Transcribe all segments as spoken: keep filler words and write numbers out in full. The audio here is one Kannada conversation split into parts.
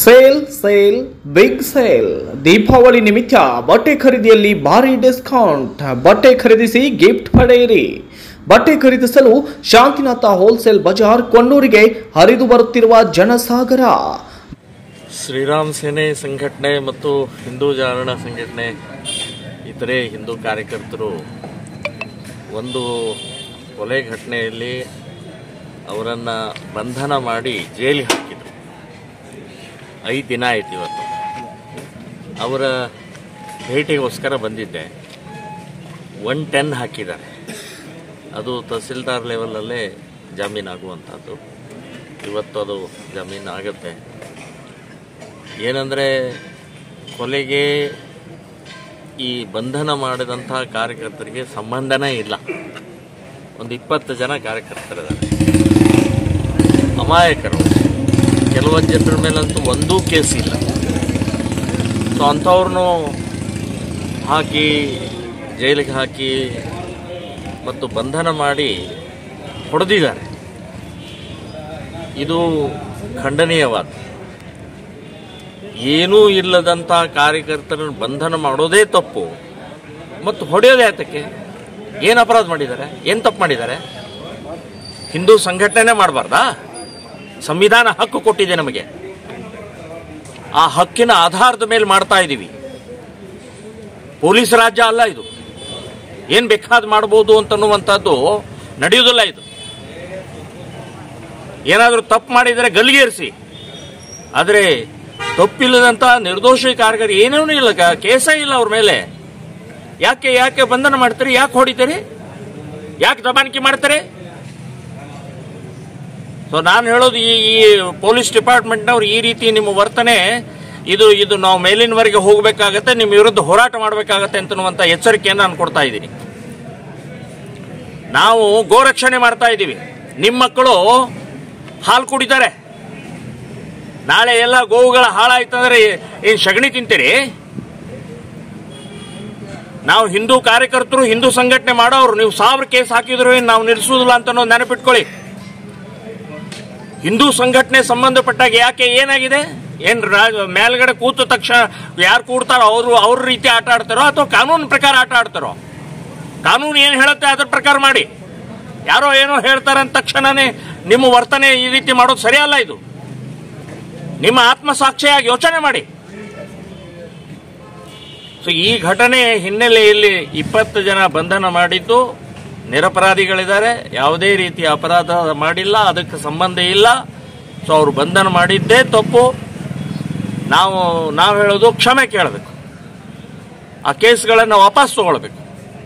Sale sale big sale Deepavali ನಿಮಿತ್ತ ಬಟ್ಟೆ ಖರೀದಿಯಲ್ಲಿ ಭಾರಿ ಡಿಸ್ಕೌಂಟ್. ಬಟ್ಟೆ ಖರೀದಿಸಿ ಗಿಫ್ಟ್ ಪಡೆಯಿರಿ. ಬಟ್ಟೆ ಖರೀದಿಸಲು ಶಾಂತಿನಾಥ ಹೋಲ್ಸೇಲ್ ಬಜಾರ್ ಕೊಣ್ಣೂರಿಗೆ ಹರಿದು ಬರುತ್ತಿರುವ ಜನಸಾಗರ. ಶ್ರೀರಾಮ್ ಸೇನೆ ಸಂಘಟನೆ ಮತ್ತು ಹಿಂದೂ ಜಾಗರಣ ಸಂಘಟನೆ ಇತರೆ ಹಿಂದೂ ಕಾರ್ಯಕರ್ತರು ಒಂದು ಕೊಲೆ ಘಟನೆಯಲ್ಲಿ ಅವರನ್ನು ಬಂಧನ ಮಾಡಿ ಜೈಲಿಗೆ ಹಾಕಿದರು. ಐದು ದಿನ ಆಯ್ತು. ಇವತ್ತು ಅವರ ಭೇಟಿಗೋಸ್ಕರ ಬಂದಿದ್ದೆ. ಒನ್ ಟೆನ್ ಹಾಕಿದ್ದಾರೆ. ಅದು ತಹಸೀಲ್ದಾರ್ ಲೆವೆಲಲ್ಲೇ ಜಾಮೀನು ಆಗುವಂಥದ್ದು. ಇವತ್ತು ಅದು ಜಾಮೀನು ಆಗುತ್ತೆ. ಏನಂದರೆ ಕೊಲೆಗೆ ಈ ಬಂಧನ ಮಾಡಿದಂಥ ಕಾರ್ಯಕರ್ತರಿಗೆ ಸಂಬಂಧನೇ ಇಲ್ಲ. ಒಂದು ಇಪ್ಪತ್ತು ಜನ ಕಾರ್ಯಕರ್ತರಿದ್ದಾರೆ, ಅಮಾಯಕರು. ಕೆಲವೊಂದು ಜನರ ಮೇಲಂತೂ ಒಂದೂ ಕೇಸ್ ಇಲ್ಲ. ಸೊ ಅಂಥವ್ರನ್ನೂ ಹಾಕಿ ಜೈಲಿಗೆ ಹಾಕಿ ಮತ್ತು ಬಂಧನ ಮಾಡಿ ಹೊಡೆದಿದ್ದಾರೆ. ಇದು ಖಂಡನೀಯವಾದ. ಏನೂ ಇಲ್ಲದಂಥ ಕಾರ್ಯಕರ್ತರನ್ನು ಬಂಧನ ಮಾಡೋದೇ ತಪ್ಪು ಮತ್ತು ಹೊಡೆಯೋದೇ ಆತಕ್ಕೆ. ಏನು ಅಪರಾಧ ಮಾಡಿದ್ದಾರೆ? ಏನು ತಪ್ಪು ಮಾಡಿದ್ದಾರೆ? ಹಿಂದೂ ಸಂಘಟನೆ ಮಾಡಬಾರ್ದಾ? ಸಂವಿಧಾನ ಹಕ್ಕು ಕೊಟ್ಟಿದೆ ನಮಗೆ. ಆ ಹಕ್ಕಿನ ಆಧಾರದ ಮೇಲೆ ಮಾಡ್ತಾ ಇದ್ದೀವಿ. ಪೊಲೀಸ್ ರಾಜ್ಯ ಅಲ್ಲ ಇದು. ಏನು ಬೇಕಾದ ಮಾಡ್ಬೋದು ಅಂತನ್ನುವಂಥದ್ದು ನಡೆಯುವುದಿಲ್ಲ ಇದು. ಏನಾದರೂ ತಪ್ಪು ಮಾಡಿದರೆ ಗಲ್ಲಿಗೇರಿಸಿ. ಆದರೆ ತಪ್ಪಿಲ್ಲದಂಥ ನಿರ್ದೋಷಿ ಕಾರ್ಯಕರ್ತರು ಏನೇನೂ ಇಲ್ಲ, ಕೇಸೇ ಇಲ್ಲ ಅವ್ರ ಮೇಲೆ. ಯಾಕೆ ಯಾಕೆ ಬಂಧನ ಮಾಡ್ತಾರೆ? ಯಾಕೆ ಹೊಡಿತಾರೆ? ಯಾಕೆ ದಬಾಣಿಕೆ ಮಾಡ್ತಾರೆ? ಸೊ ನಾನು ಹೇಳೋದು, ಈ ಈ ಪೊಲೀಸ್ ಡಿಪಾರ್ಟ್ಮೆಂಟ್ನವ್ರು ಈ ರೀತಿ ನಿಮ್ಮ ವರ್ತನೆ ಇದು ಇದು ನಾವು ಮೇಲಿನವರೆಗೆ ಹೋಗಬೇಕಾಗತ್ತೆ, ನಿಮ್ಮ ವಿರುದ್ಧ ಹೋರಾಟ ಮಾಡಬೇಕಾಗತ್ತೆ ಅಂತನ್ನುವಂಥ ಎಚ್ಚರಿಕೆಯನ್ನು ನಾನು ಕೊಡ್ತಾ ಇದ್ದೀನಿ. ನಾವು ಗೋರಕ್ಷಣೆ ಮಾಡ್ತಾ ಇದ್ದೀವಿ. ನಿಮ್ಮ ಮಕ್ಕಳು ಹಾಲು ಕುಡಿತಾರೆ. ನಾಳೆ ಎಲ್ಲ ಗೋವುಗಳ ಹಾಳಾಯ್ತಂದ್ರೆ ಏನು ಸಗಣಿ ತಿಂತೀರಿ? ನಾವು ಹಿಂದೂ ಕಾರ್ಯಕರ್ತರು, ಹಿಂದೂ ಸಂಘಟನೆ ಮಾಡೋರು. ನೀವು ಸಾವಿರ ಕೇಸ್ ಹಾಕಿದ್ರು ನಾವು ನಿಲ್ಲಿಸೋದಿಲ್ಲ ಅಂತ ನೆನಪಿಟ್ಕೊಳ್ಳಿ. ಹಿಂದೂ ಸಂಘಟನೆ ಸಂಬಂಧಪಟ್ಟಾಗ ಯಾಕೆ ಏನಾಗಿದೆ? ಏನ್ ಮೇಲ್ಗಡೆ ಕೂತ ತಕ್ಷಣ ಯಾರು ಕೂಡ್ತಾರೋ ಅವರು ಅವ್ರ ರೀತಿ ಆಟ ಆಡ್ತಾರೋ ಅಥವಾ ಕಾನೂನು ಪ್ರಕಾರ ಆಟ ಆಡ್ತಾರೋ? ಕಾನೂನು ಏನು ಹೇಳುತ್ತೆ ಅದ್ರ ಪ್ರಕಾರ ಮಾಡಿ. ಯಾರೋ ಏನೋ ಹೇಳ್ತಾರೆ ಅಂದ ತಕ್ಷಣನೇ ನಿಮ್ಮ ವರ್ತನೆ ಈ ರೀತಿ ಮಾಡೋದು ಸರಿಯಲ್ಲ. ಇದು ನಿಮ್ಮ ಆತ್ಮಸಾಕ್ಷಿಯಾಗಿ ಯೋಚನೆ ಮಾಡಿ. ಸೊ ಈ ಘಟನೆ ಹಿನ್ನೆಲೆಯಲ್ಲಿ ಇಪ್ಪತ್ತು ಜನ ಬಂಧನ ಮಾಡಿದ್ದು ನಿರಪರಾಧಿಗಳಿದ್ದಾರೆ. ಯಾವುದೇ ರೀತಿಯ ಅಪರಾಧ ಮಾಡಿಲ್ಲ, ಅದಕ್ಕೆ ಸಂಬಂಧ ಇಲ್ಲ. ಸೊ ಅವರು ಬಂಧನ ಮಾಡಿದ್ದೇ ತಪ್ಪು. ನಾವು ನಾವು ಹೇಳೋದು ಕ್ಷಮೆ ಕೇಳಬೇಕು. ಆ ಕೇಸ್ಗಳನ್ನು ವಾಪಸ್ ತಗೊಳ್ಬೇಕು.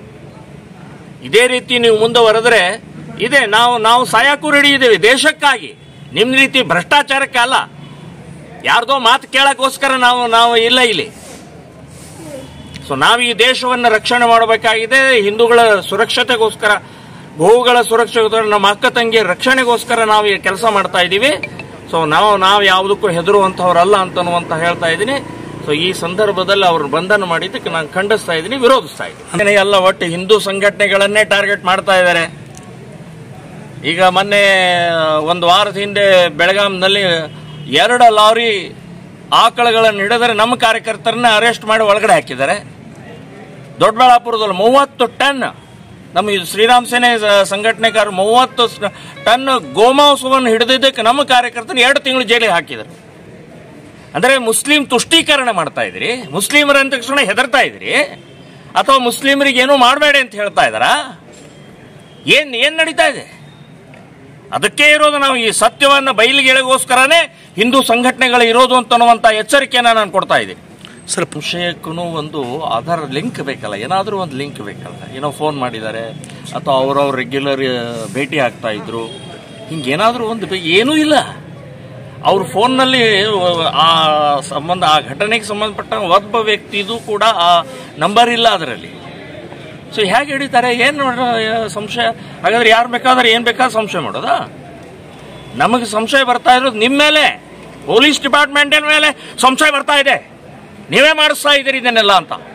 ಇದೇ ರೀತಿ ನೀವು ಮುಂದುವರೆದ್ರೆ ಇದೆ ನಾವು ನಾವು ಸಾಯಕ್ಕೂ ರೆಡಿ ಇದ್ದೇವೆ ದೇಶಕ್ಕಾಗಿ. ನಿಮ್ಮ ರೀತಿ ಭ್ರಷ್ಟಾಚಾರಕ್ಕೆ ಅಲ್ಲ. ಯಾರ್ದೋ ಮಾತು ಕೇಳಕ್ಕೋಸ್ಕರ ನಾವು ನಾವು ಇಲ್ಲ ಇಲ್ಲಿ. ಸೊ ನಾವು ಈ ದೇಶವನ್ನು ರಕ್ಷಣೆ ಮಾಡಬೇಕಾಗಿದೆ. ಹಿಂದೂಗಳ ಸುರಕ್ಷತೆಗೋಸ್ಕರ, ಗೋವುಗಳ ಸುರಕ್ಷತೆ, ನಮ್ಮ ಅಕ್ಕ ತಂಗಿಯ ರಕ್ಷಣೆಗೋಸ್ಕರ ನಾವು ಈ ಕೆಲಸ ಮಾಡ್ತಾ ಇದ್ದೀವಿ. ಸೊ ನಾವು ನಾವು ಯಾವುದಕ್ಕೂ ಹೆದರುವಂತಹವರಲ್ಲ ಅಂತನ್ನುವಂತ ಹೇಳ್ತಾ ಇದ್ದೀನಿ. ಸೊ ಈ ಸಂದರ್ಭದಲ್ಲಿ ಅವ್ರ ಬಂಧನ ಮಾಡಿದ್ದಕ್ಕೆ ನಾನು ಖಂಡಿಸ್ತಾ ಇದ್ದೀನಿ, ವಿರೋಧಿಸ್ತಾ ಇದ್ದೀನಿ. ಎಲ್ಲ ಒಟ್ಟು ಹಿಂದೂ ಸಂಘಟನೆಗಳನ್ನೇ ಟಾರ್ಗೆಟ್ ಮಾಡ್ತಾ ಇದ್ದಾರೆ. ಈಗ ಮೊನ್ನೆ ಒಂದು ವಾರದ ಹಿಂದೆ ಬೆಳಗಾಂನಲ್ಲಿ ಎರಡು ಲಾರಿ ಆಕಳಗಳನ್ನು ಹಿಡಿದರೆ ನಮ್ಮ ಕಾರ್ಯಕರ್ತರನ್ನ ಅರೆಸ್ಟ್ ಮಾಡಿ ಒಳಗಡೆ ಹಾಕಿದ್ದಾರೆ. ದೊಡ್ಡಬಳ್ಳಾಪುರದಲ್ಲಿ ಮೂವತ್ತು ಟನ್ ನಮ್ಮ ಶ್ರೀರಾಮ್ ಸೇನೆ ಸಂಘಟನೆಗಾರರು ಮೂವತ್ತು ಟನ್ ಗೋಮಾಂಸವನ್ನು ಹಿಡಿದಿದ್ದಕ್ಕೆ ನಮ್ಮ ಕಾರ್ಯಕರ್ತನ ಎರಡು ತಿಂಗಳು ಜೈಲಿಗೆ ಹಾಕಿದ್ದಾರೆ. ಅಂದರೆ ಮುಸ್ಲಿಂ ತುಷ್ಟೀಕರಣ ಮಾಡ್ತಾ ಇದ್ರಿ? ಮುಸ್ಲಿಮರ ಅಂದ ತಕ್ಷಣ ಹೆದರ್ತಾ ಇದ್ರಿ? ಅಥವಾ ಮುಸ್ಲಿಮರಿಗೆ ಏನೂ ಮಾಡಬೇಡಿ ಅಂತ ಹೇಳ್ತಾ ಇದ್ದಾರಾ? ಏನ್ ಏನ್ ನಡೀತಾ ಇದೆ? ಅದಕ್ಕೆ ಇರೋದು ನಾವು ಈ ಸತ್ಯವನ್ನು ಬಯಲಿಗೆ ಎಳೆಗೋಸ್ಕರನೇ ಹಿಂದೂ ಸಂಘಟನೆಗಳು ಇರೋದು ಅಂತನ್ನುವಂಥ ಎಚ್ಚರಿಕೆಯನ್ನು ನಾನು ಕೊಡ್ತಾ ಇದ್ದೀನಿ. ಸರ್, ವಿಷಯಕ್ಕೂ ಒಂದು ಆಧಾರ ಲಿಂಕ್ ಬೇಕಲ್ಲ, ಏನಾದರೂ ಒಂದು ಲಿಂಕ್ ಬೇಕಲ್ಲ. ಏನೋ ಫೋನ್ ಮಾಡಿದ್ದಾರೆ ಅಥವಾ ಅವರವ್ರು ರೆಗ್ಯುಲರ್ ಭೇಟಿ ಆಗ್ತಾ ಇದ್ರು, ಹಿಂಗೇನಾದರೂ ಒಂದು ಏನೂ ಇಲ್ಲ. ಅವ್ರ ಫೋನ್ನಲ್ಲಿ ಆ ಸಂಬಂಧ, ಆ ಘಟನೆಗೆ ಸಂಬಂಧಪಟ್ಟ ಒಬ್ಬ ವ್ಯಕ್ತಿದು ಕೂಡ ಆ ನಂಬರ್ ಇಲ್ಲ ಅದರಲ್ಲಿ. ಸೊ ಹೇಗೆ ಹಿಡಿತಾರೆ? ಏನು ಸಂಶಯ? ಹಾಗಾದ್ರೆ ಯಾರು ಬೇಕಾದ್ರೆ ಏನು ಬೇಕಾದ್ರೆ ಸಂಶಯ ಮಾಡೋದಾ? ನಮಗೆ ಸಂಶಯ ಬರ್ತಾ ಇರೋದು ನಿಮ್ಮ ಮೇಲೆ, ಪೊಲೀಸ್ ಡಿಪಾರ್ಟ್ಮೆಂಟಿನ ಮೇಲೆ ಸಂಶಯ ಬರ್ತಾ ಇದೆ. ನೀವೇ ಮಾಡಿಸ್ತಾ ಇದ್ದೀರಿ ಇದನ್ನೆಲ್ಲ ಅಂತ.